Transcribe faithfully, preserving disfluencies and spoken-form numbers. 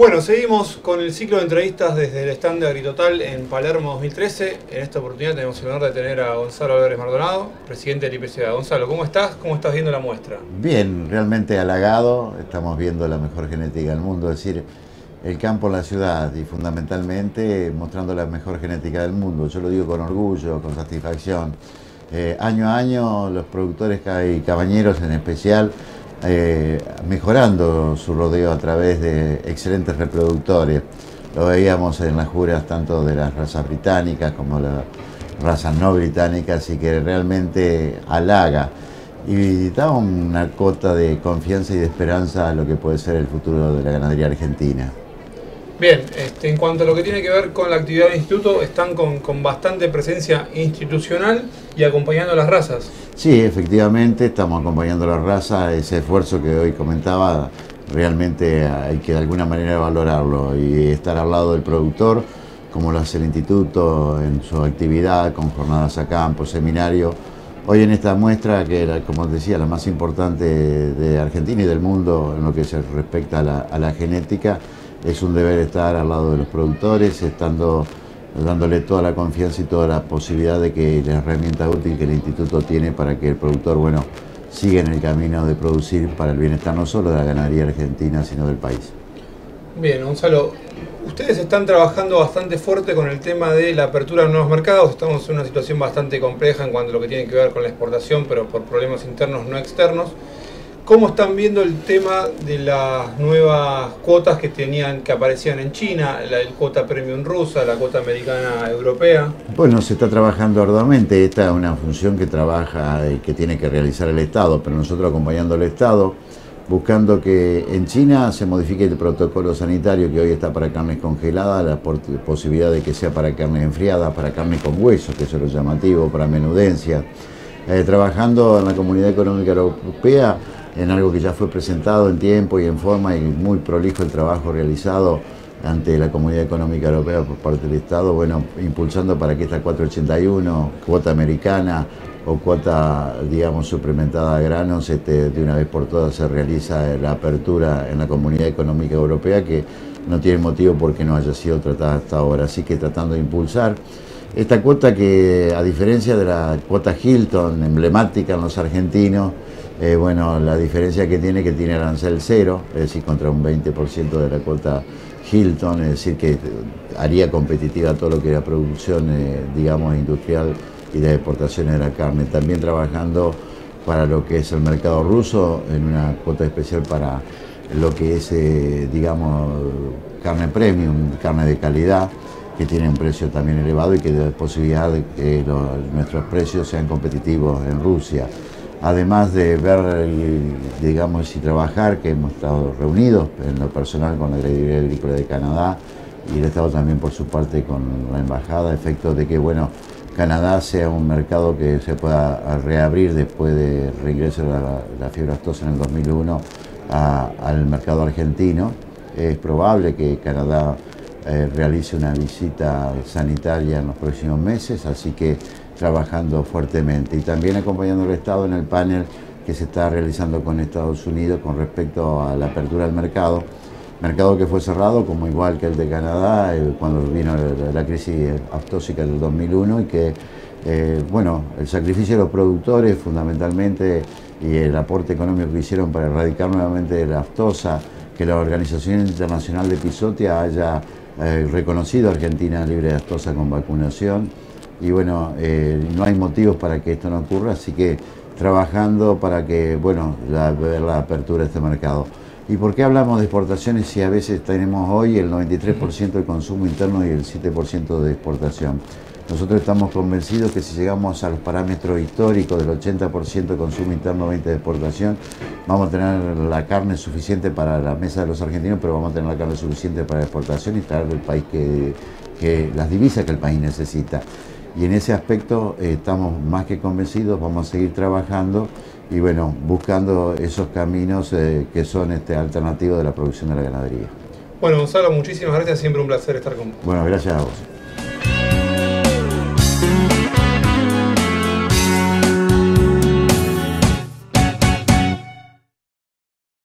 Bueno, seguimos con el ciclo de entrevistas desde el stand de Agritotal en Palermo dos mil trece. En esta oportunidad tenemos el honor de tener a Gonzalo Álvarez Maldonado, presidente del I P C A. Gonzalo, ¿cómo estás? ¿Cómo estás viendo la muestra? Bien, realmente halagado. Estamos viendo la mejor genética del mundo, es decir, el campo en la ciudad y fundamentalmente mostrando la mejor genética del mundo. Yo lo digo con orgullo, con satisfacción. Eh, año a año los productores y cabañeros en especial eh, mejorando su rodeo a través de excelentes reproductores. Lo veíamos en las juras tanto de las razas británicas como las razas no británicas, y que realmente halaga y da una cota de confianza y de esperanza a lo que puede ser el futuro de la ganadería argentina. Bien, este, en cuanto a lo que tiene que ver con la actividad del instituto, están con, con bastante presencia institucional y acompañando a las razas. Sí, efectivamente, estamos acompañando a las razas. Ese esfuerzo que hoy comentaba, realmente hay que de alguna manera valorarlo y estar al lado del productor, como lo hace el instituto en su actividad, con jornadas a campo, seminarios. Hoy en esta muestra, que era, como decía, la más importante de Argentina y del mundo en lo que se respecta a la, a la genética, es un deber estar al lado de los productores, estando, dándole toda la confianza y toda la posibilidad de que la herramienta útil que el instituto tiene para que el productor, bueno, siga en el camino de producir para el bienestar no solo de la ganadería argentina, sino del país. Bien, Gonzalo, ustedes están trabajando bastante fuerte con el tema de la apertura de nuevos mercados. Estamos en una situación bastante compleja en cuanto a lo que tiene que ver con la exportación, pero por problemas internos no externos. ¿Cómo están viendo el tema de las nuevas cuotas que tenían, que aparecían en China, la cuota premium rusa, la cuota americana europea? Bueno, se está trabajando arduamente. Esta es una función que trabaja y que tiene que realizar el Estado, pero nosotros acompañando al Estado, buscando que en China se modifique el protocolo sanitario que hoy está para carnes congeladas, la posibilidad de que sea para carnes enfriadas, para carne con hueso, que eso es lo llamativo, para menudencia. Eh, trabajando en la Comunidad Económica Europea, en algo que ya fue presentado en tiempo y en forma, y muy prolijo el trabajo realizado ante la Comunidad Económica Europea por parte del Estado, bueno, impulsando para que esta cuatrocientos ochenta y uno, cuota americana o cuota, digamos, suplementada a granos, este, de una vez por todas se realiza la apertura en la Comunidad Económica Europea, que no tiene motivo por qué no haya sido tratada hasta ahora. Así que tratando de impulsar esta cuota que, a diferencia de la cuota Hilton, emblemática en los argentinos, Eh, bueno, la diferencia que tiene que tiene arancel cero, es decir, contra un veinte por ciento de la cuota Hilton, es decir, que haría competitiva todo lo que era producción, eh, digamos, industrial y de exportaciones de la carne. También trabajando para lo que es el mercado ruso, en una cuota especial para lo que es, eh, digamos, carne premium, carne de calidad, que tiene un precio también elevado y que da posibilidad de que los, nuestros precios sean competitivos en Rusia. Además de ver, digamos, y trabajar, que hemos estado reunidos en lo personal con la Ganadería Agrícola de Canadá, y el Estado también por su parte con la Embajada, a efectos de que, bueno, Canadá sea un mercado que se pueda reabrir después del reingreso de la, la fiebre aftosa en el dos mil uno a, al mercado argentino. Es probable que Canadá eh, realice una visita sanitaria en los próximos meses, así que trabajando fuertemente y también acompañando al Estado en el panel que se está realizando con Estados Unidos con respecto a la apertura del mercado, mercado que fue cerrado como igual que el de Canadá eh, cuando vino la, la crisis aftósica del dos mil uno, y que eh, bueno, el sacrificio de los productores fundamentalmente y el aporte económico que hicieron para erradicar nuevamente la aftosa, que la Organización Internacional de Epizotia haya eh, reconocido a Argentina libre de aftosa con vacunación. Y bueno, eh, no hay motivos para que esto no ocurra, así que trabajando para que, bueno, la, ver la apertura de este mercado. ¿Y por qué hablamos de exportaciones si a veces tenemos hoy el noventa y tres por ciento de consumo interno y el siete por ciento de exportación? Nosotros estamos convencidos que si llegamos a los parámetros históricos del ochenta por ciento de consumo interno, veinte por ciento de exportación, vamos a tener la carne suficiente para la mesa de los argentinos, pero vamos a tener la carne suficiente para la exportación y traer el país que, que las divisas que el país necesita. Y en ese aspecto eh, estamos más que convencidos, vamos a seguir trabajando y bueno, buscando esos caminos eh, que son este, alternativos de la producción de la ganadería. Bueno, Gonzalo, muchísimas gracias, siempre un placer estar con vos. Bueno, gracias a vos.